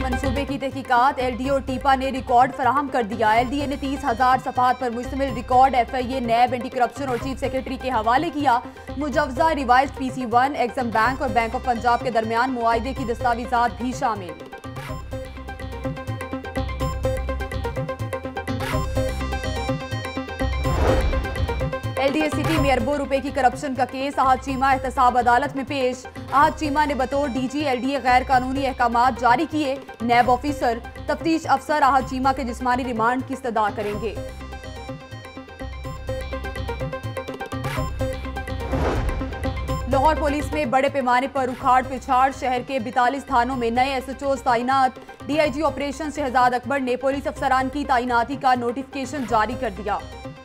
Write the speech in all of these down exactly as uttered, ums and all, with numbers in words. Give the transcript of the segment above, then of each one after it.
मनसूबे की तहकीकात, एल डी ओ टीपा ने रिकॉर्ड फराहम कर दिया। एल डी ए ने तीस हजार सफात पर मुश्तमिल record F I A, NAB, anti corruption और चीफ सेक्रेटरी के हवाले किया। मुजवजा revise P C one, Exim bank और बैंक ऑफ पंजाब के दरमियान मुआहदे की दस्तावेजात भी शामिल। एल डी ए सिटी में अरबों रुपए की करप्शन का केस, आहद चीमा एहतसाब अदालत में पेश। आहद चीमा ने बतौर D G L D A गैर कानूनी अहकामात जारी किए। नैब ऑफिसर तफ्तीश अफसर आहद चीमा के जिस्मानी रिमांड की इस्तदा करेंगे। लाहौर पुलिस में बड़े पैमाने पर उखाड़ पिछाड़, शहर के बैतालीस थानों में नए एस एच ओज तैनात। D I G operation Shahzad Akbar ने पुलिस अफसरान की तैनाती का नोटिफिकेशन जारी कर दिया।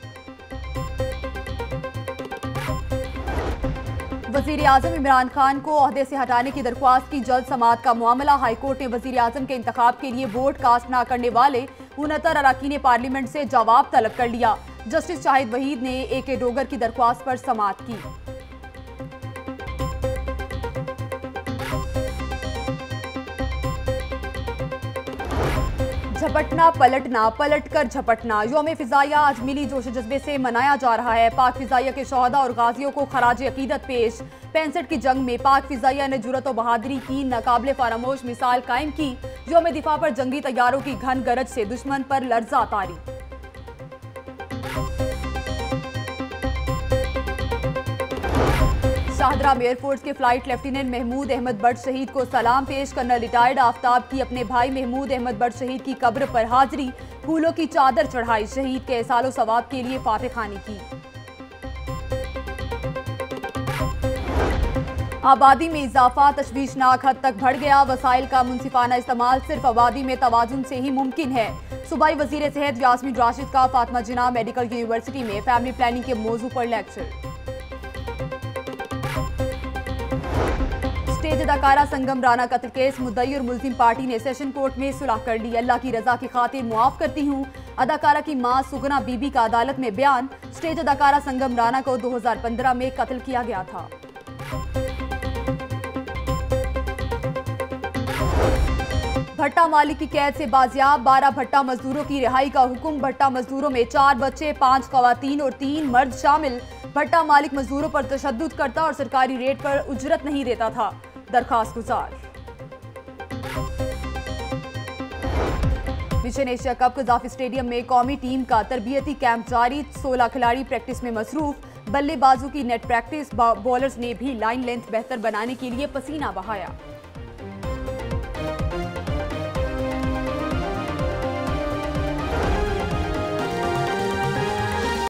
वजीर आजम इमरान खान को ओहदे से हटाने की दरख्वास्त की जल्द समाअत का मामला। हाईकोर्ट ने वजीर आजम के इंतखाब के लिए वोट कास्ट न करने वाले उनहत्तर अरकान पार्लियामेंट से जवाब तलब कर लिया। जस्टिस शाहिद वहीद ने ए के डोगर की दरख्वास्त पर समाअत की। झपटना पलटना, पलट कर झपटना। यौम फिजाइया आज मिली जोश जज्बे से मनाया जा रहा है। पाक फिजाइया के शोहदा और गाजियों को खराज अकीदत पेश। पैंसठ की जंग में पाक फिजाइया ने जुरत और बहादुरी की नाकाबिले फरामोश मिसाल कायम की। यौम दिफा पर जंगी तैयारों की घन गरज से दुश्मन पर लर्जा तारी। शाहदरा में एयरफोर्स के फ्लाइट लेफ्टिनेंट महमूद अहमद बट शहीद को सलाम पेश। कर्नल रिटायर्ड आफ्ताब की अपने भाई महमूद अहमद बट शहीद की कब्र पर हाजिरी, फूलों की चादर चढ़ाई। शहीद के एहसाल सवाब के लिए फातिह खानी की। आबादी में इजाफा तशवीशनाक हद तक बढ़ गया। वसाइल का मुनसिफाना इस्तेमाल सिर्फ आबादी में तवाजुन से ही मुमकिन है। सूबाई वजीर सेहत यास्मीन राशिद का फातिमा जिन्ना मेडिकल यूनिवर्सिटी में फैमिली प्लानिंग के मौजू पर लेक्चर। स्टेज अदाकारा संगम राना कत्ल केस, मुद्दई और मुल्जिम पार्टी ने सेशन कोर्ट में सुलह कर ली। अल्लाह की रजा की खातिर मुआफ करती हूँ। अदाकारा की मां सुगना बीबी का अदालत में बयान। स्टेज अदाकारा संगम राना को दो हजार पंद्रह में कत्ल किया गया था। भट्टा मालिक की कैद से बाजियाब, बारह भट्टा मजदूरों की रिहाई का हुक्म। भट्टा मजदूरों में चार बच्चे, पांच खवातीन और तीन मर्द शामिल। भट्टा मालिक मजदूरों पर तशद्दुद करता और सरकारी रेट पर उजरत नहीं देता था। दरखास्त गुजार। Mission Asia cup Qaddafi stadium में कौमी टीम का तरबियती कैंप जारी। सोलह खिलाड़ी प्रैक्टिस में मसरूफ। बल्लेबाजों की नेट प्रैक्टिस, बॉलर्स ने भी लाइन लेंथ बेहतर बनाने के लिए पसीना बहाया।